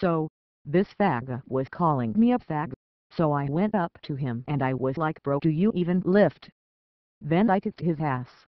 So, this faggot was calling me a fag. So I went up to him and I was like, bro, do you even lift? Then I kicked his ass.